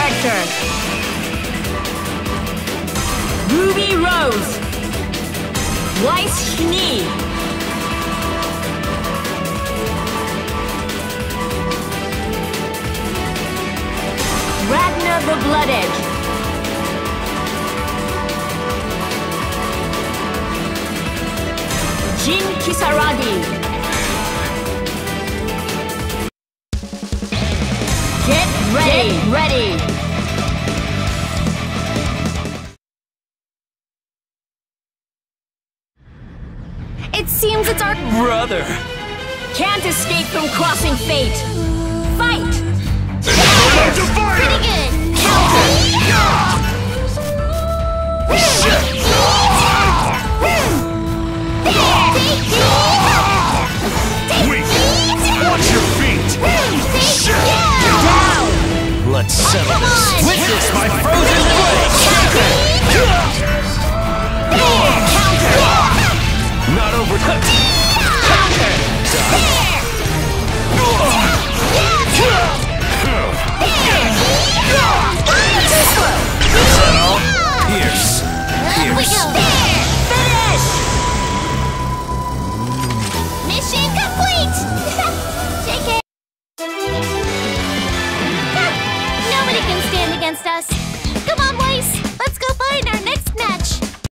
character. Ruby Rose. Weiss Schnee. Ragna the Blood Edge. Jin Kisaragi. Get ready! Get ready! It seems it's our brother. Can't escape from crossing fate. Fight! pretty good. Watch your feet. Down. Let's settle this.